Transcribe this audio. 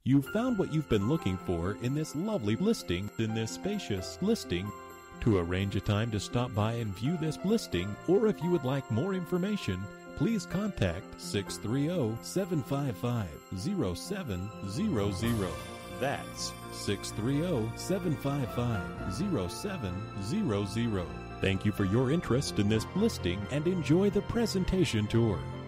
You've found what you've been looking for in this lovely listing, in this spacious listing. To arrange a time to stop by and view this listing, or if you would like more information, please contact 630-755-0700. That's 630-755-0700. Thank you for your interest in this listing and enjoy the presentation tour.